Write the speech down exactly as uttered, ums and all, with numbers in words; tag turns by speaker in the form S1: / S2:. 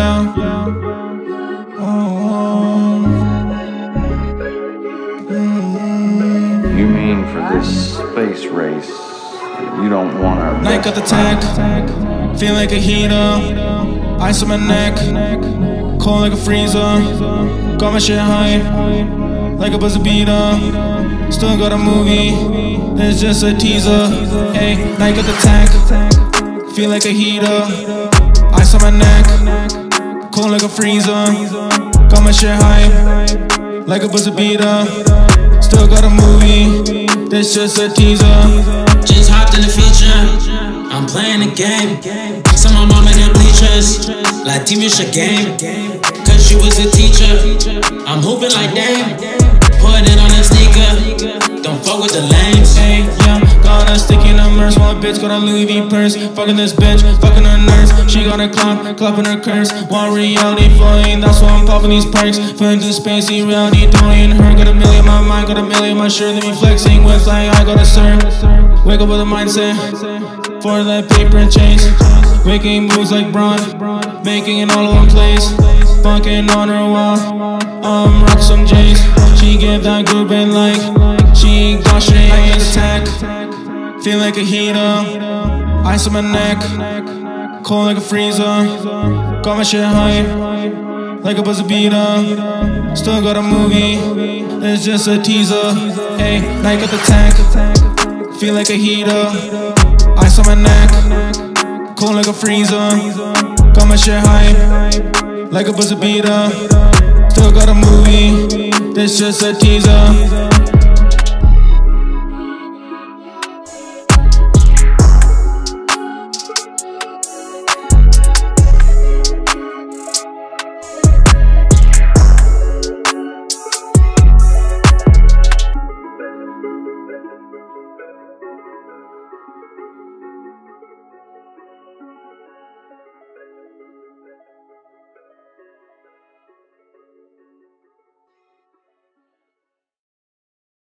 S1: yeah. Oh. Mm-hmm.
S2: You mean for this space race, you don't wanna...
S1: Night got the tank, feel like a heater. Ice on my neck, cold like a freezer. Got my shit high, like a buzzer beater. Still got a movie, it's just a teaser. Hey, night got the tank, feel like a heater. Ice on my neck, cold like a freezer. Got my shit high, like a buzzer beater. Still got a movie, it's just a teaser.
S3: Just hopped in the feature, I'm playing the game. Saw my mom in the bleachers, like Team game. Cause she was a teacher, I'm hooping like Dame. Put it on a sneaker, don't fuck with the lames.
S1: Hey, yeah, got a stick in her merce. While a bitch got a Louis V purse. Fucking this bitch, fucking her nurse. She got a clap, clapping her curse. While reality flowing, that's why I'm popping these perks. Feeling too spacey, reality doing her. Got a million in my mind, got a million in my shirt. Then me flexing with like I gotta serve. Wake up with a mindset for that paper and chase. Making moves like Braun, making it all in one place. Fucking on her wall, um, rock some J's. She give that good bend like she got shit. I get attack, feel like a heater. Ice on my neck, cold like a freezer. Got my shit high, like a buzzer beater. Still got a movie, it's just a teaser. Hey, night got the tank, feel like a heater. Ice on my neck, cold like a freezer. Got my shit high, like a buzzer beater. Still got a movie, it's just a teaser.